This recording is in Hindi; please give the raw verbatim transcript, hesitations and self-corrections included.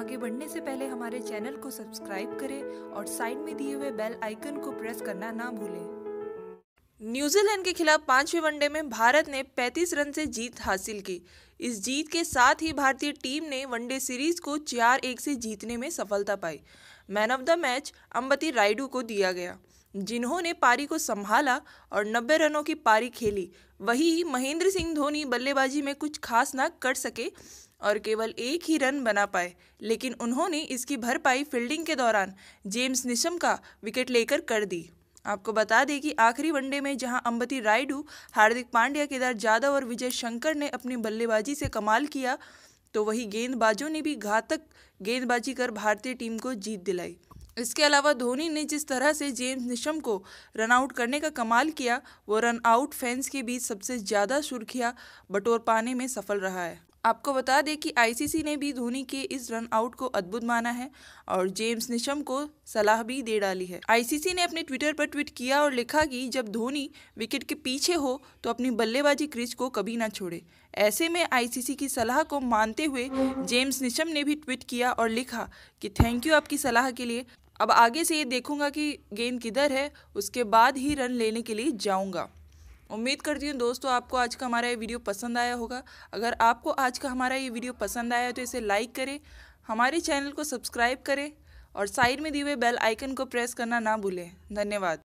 आगे बढ़ने से पहले हमारे चैनल को सब्सक्राइब करें और साइड में दिए हुए बेल आइकन को प्रेस करना ना भूलें। न्यूजीलैंड के खिलाफ पांचवें वनडे में भारत ने पैंतीस रन से जीत हासिल की। इस जीत के साथ ही भारतीय टीम ने वनडे सीरीज को चार एक से जीतने में सफलता पाई। Man of the match Ambati Rayudu को दिया गया, जिन्होंने पारी को संभाला और नब्बे रनों की पारी खेली। वहीं महेंद्र सिंह धोनी बल्लेबाजी में कुछ खास ना कर सके और केवल एक ही रन बना पाए, लेकिन उन्होंने इसकी भरपाई फील्डिंग के दौरान जेम्स निशम का विकेट लेकर कर दी। आपको बता दें कि आखिरी वनडे में जहां अंबती रायडू, हार्दिक पांड्या, केदार जाधव और विजय शंकर ने अपनी बल्लेबाजी से कमाल किया, तो वहीं गेंदबाजों ने भी घातक गेंदबाजी कर भारतीय टीम को जीत दिलाई। इसके अलावा धोनी ने जिस तरह से जेम्स निशम को रन आउट करने का कमाल किया, वो रन आउट फैंस के बीच सबसे ज़्यादा सुर्खियां बटोर पाने में सफल रहा है। आपको बता दें कि आईसीसी ने भी धोनी के इस रन आउट को अद्भुत माना है और जेम्स निशम को सलाह भी दे डाली है। आईसीसी ने अपने ट्विटर पर ट्वीट किया और लिखा कि जब धोनी विकेट के पीछे हो तो अपनी बल्लेबाजी क्रीज को कभी ना छोड़े। ऐसे में आईसीसी की सलाह को मानते हुए जेम्स निशम ने भी ट्वीट किया और लिखा कि थैंक यू आपकी सलाह के लिए। अब आगे से ये देखूंगा कि गेंद किधर है, उसके बाद ही रन लेने के लिए जाऊंगा। उम्मीद करती हूँ दोस्तों आपको आज का हमारा ये वीडियो पसंद आया होगा। अगर आपको आज का हमारा ये वीडियो पसंद आया तो इसे लाइक करें, हमारे चैनल को सब्सक्राइब करें और साइड में दिए हुए बेल आइकन को प्रेस करना ना भूलें। धन्यवाद।